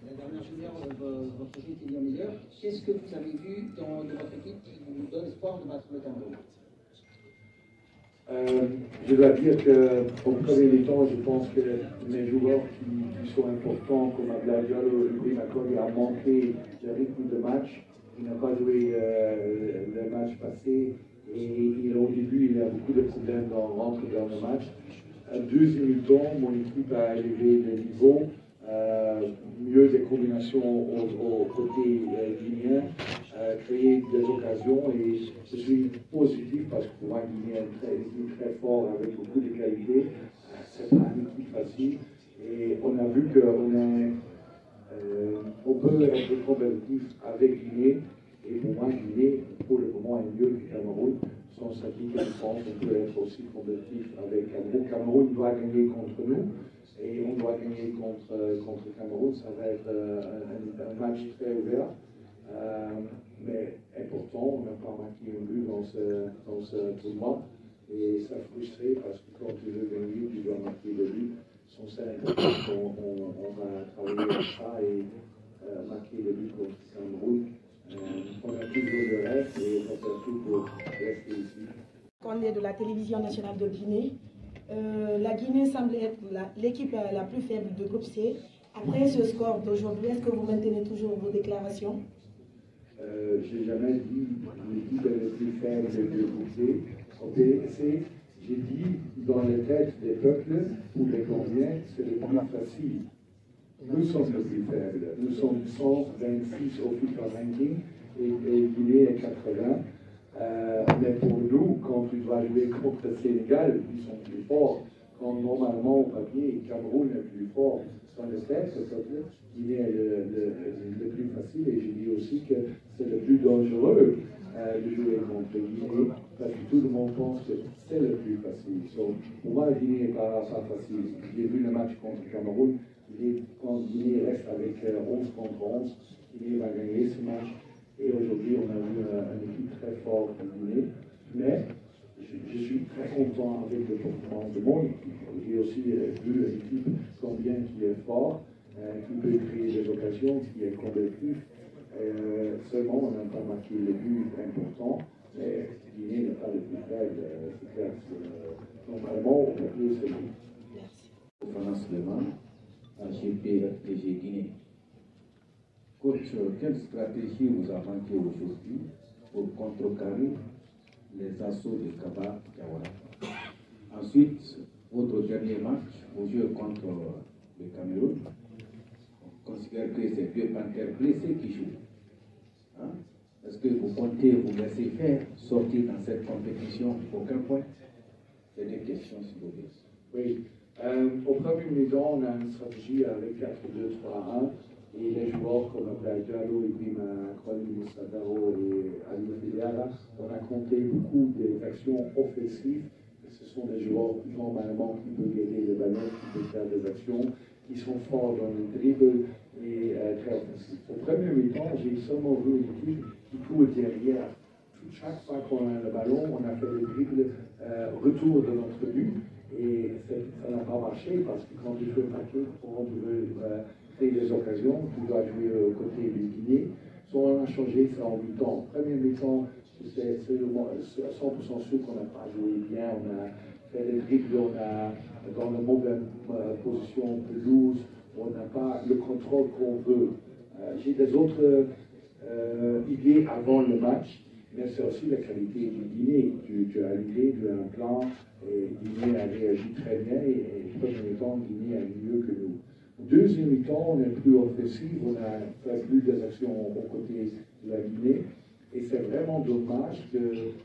La dernière journée, votre équipe était bien meilleure. Qu'est-ce que vous avez vu dans votre équipe qui vous donne espoir de battre le Cameroun? Je dois dire qu'au premier temps, je pense que les joueurs qui sont importants, comme Abdoulaye Diallo, Ibrahim Akoli, a manqué le rythme de match. Il n'a pas joué le match passé et au début, il a beaucoup de problèmes dans rentre dans le match. Deuxième temps, mon équipe a élevé le niveau, mieux des combinations au côté guinéen, créé des occasions et je suis positif parce que pour moi, Guinée est une équipe très forte avec beaucoup de qualité. C'est pas une équipe facile et on a vu on peut être compétitif avec Guinée et pour moi, Guinée, pour le moment, est mieux que Cameroun. Sans s'appliquer en France, on peut être aussi compétitif avec Cameroun. Cameroun doit gagner contre nous et on doit gagner contre Cameroun. Ça va être un match très ouvert, mais important. On n'a pas marqué un but dans ce tournoi et ça frustre parce que quand tu veux gagner, tu dois marquer le but. C'est important on va travailler sur ça et marquer le but contre Cameroun. On a toujours le reste et on fait tout pour rester ici. Quand on est de la télévision nationale de Guinée, la Guinée semble être l'équipe la plus faible de groupe C. Après ce score d'aujourd'hui, est-ce que vous maintenez toujours vos déclarations? Je n'ai jamais dit l'équipe est la plus faible de groupe C. J'ai dit dans les têtes des peuples ou des Gambiens, c'est le plus facile. Nous sommes le plus faible. Nous sommes 126 au FIFA ranking et Guinée est 80. Mais pour nous, quand tu dois jouer contre le Sénégal, ils sont plus forts. Quand normalement au papier, Cameroun est plus fort. Dans les têtes, Guinée est le plus facile et je dis aussi que c'est le plus dangereux de jouer contre Guinée parce que tout le monde pense que c'est le plus facile. Pour moi, Guinée n'est pas facile. J'ai vu le match contre Cameroun. Quand Guinée reste avec 11 contre 11, Guinée va gagner ce match. Et aujourd'hui, on a vu une équipe très forte en Guinée. Mais je suis très content avec le performance de mon équipe. J'ai aussi vu une équipe gambienne qui est forte, qui peut créer des occasions, qui est compétitive. Seulement, on n'a pas marqué le but important. Mais Guinée n'est pas le plus faible, c'est clair. Normalement, on peut plus c'est lui. Merci. AGP Guinée. Coach, quelle stratégie vous a manqué aujourd'hui pour contrecarrer les assauts de Kaba Diawara? Ensuite, votre dernier match, vous jouez contre le Cameroun. On considère que c'est deux panthères blessés qui jouent. Hein? Est-ce que vous comptez vous laisser faire sortir dans cette compétition aucun point? C'est des questions, s'il vous plaît. Oui. Au premier mi-temps, on a une stratégie avec 4-2-3-1 et les joueurs comme Abdoulaye Diallo, Ibrahim Akoli, Moussa Daro et Ali Diarra, on a compté beaucoup des actions offensives. Ce sont des joueurs normalement qui peuvent gagner le ballon, qui peuvent faire des actions, qui sont forts dans le dribble et très offensifs. Au premier mi-temps, j'ai seulement vu une équipe qui court derrière. Chaque fois qu'on a le ballon, on a fait des dribbles retour de notre but. Et ça n'a pas marché parce que quand tu veux marquer, quand tu veux créer des occasions, tu dois jouer aux côtés du Guinée. On a changé ça en mi-temps. Premier mi-temps, c'est 100% sûr qu'on n'a pas joué bien. On a fait des dribbles, on a dans la mauvaise position pelouse, on n'a pas le contrôle qu'on veut. J'ai des autres idées avant le match. Mais c'est aussi la qualité du Guinée. Tu as l'idée, tu as un plan, et Guinée a réagi très bien, et premier temps, Guinée a mieux que nous. Deuxième mi-temps, on est plus offensif, on a fait plus des actions aux côtés de la Guinée, et c'est vraiment dommage que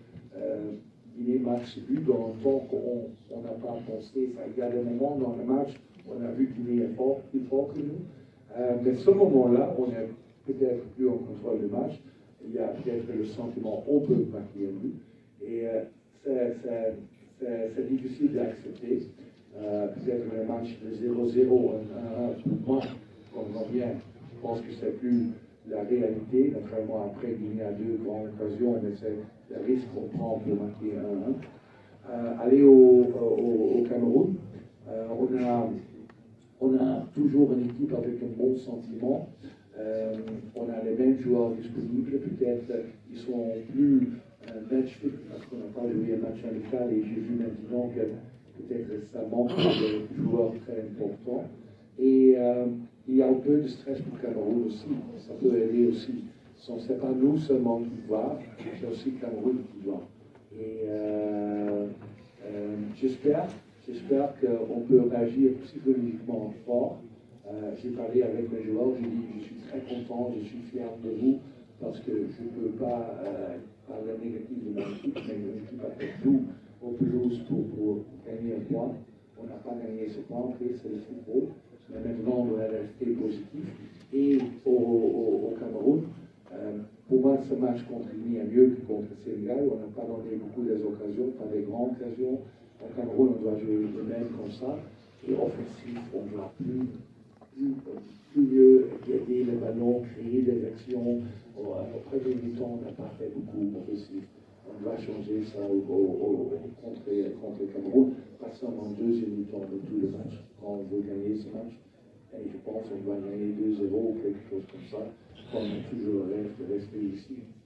Guinée marque ce but dans le temps qu'on n'a pas pensé. Ça, il y a des moments dans le match où on a vu que Guinée est plus fort que nous, mais ce moment-là, on est peut-être plus en contrôle du match. Il y a peut-être le sentiment on peut marquer un but. Et c'est difficile d'accepter. Peut-être le match de 0-0, 1-1, pour moi, comme Gambien, je pense que c'est plus la réalité. Naturellement, après, Guinée a deux grandes occasions, mais c'est le risque qu'on prend pour marquer 1-1. Aller au Cameroun, On a toujours une équipe avec un bon sentiment. On a les mêmes joueurs disponibles. Peut-être ils sont plus match fit parce qu'on n'a pas joué un match amical et j'ai vu maintenant que peut-être ça manque de joueurs très importants. Et il y a un peu de stress pour Cameroun aussi. Ça peut aider aussi. Ce n'est pas nous seulement qui doivent, c'est aussi Cameroun qui doit. Et j'espère qu'on peut réagir psychologiquement fort. J'ai parlé avec mes joueurs, j'ai dit je suis très content, je suis fier de vous parce que je ne peux pas parler négatif de mon équipe, mais mon équipe a fait tout au pelouse pour gagner un point. On n'a pas gagné ce point, après c'est le football, mais maintenant on doit rester positif. Et au Cameroun, pour moi ce match contre l'Uni est mieux que contre le Sénégal. On n'a pas donné beaucoup d'occasions, pas des grandes occasions. Au Cameroun, on doit jouer le même comme ça. Et offensif, on doit plus mieux gagner le ballon, créer des actions. Au premier mi-temps, on n'a pas fait beaucoup offensif. On va changer ça contre le Cameroun, pas seulement en deuxième mi-temps de tout le match. Quand on veut gagner ce match, et je pense qu'on va gagner 2-0 ou quelque chose comme ça, comme toujours reste de rester ici.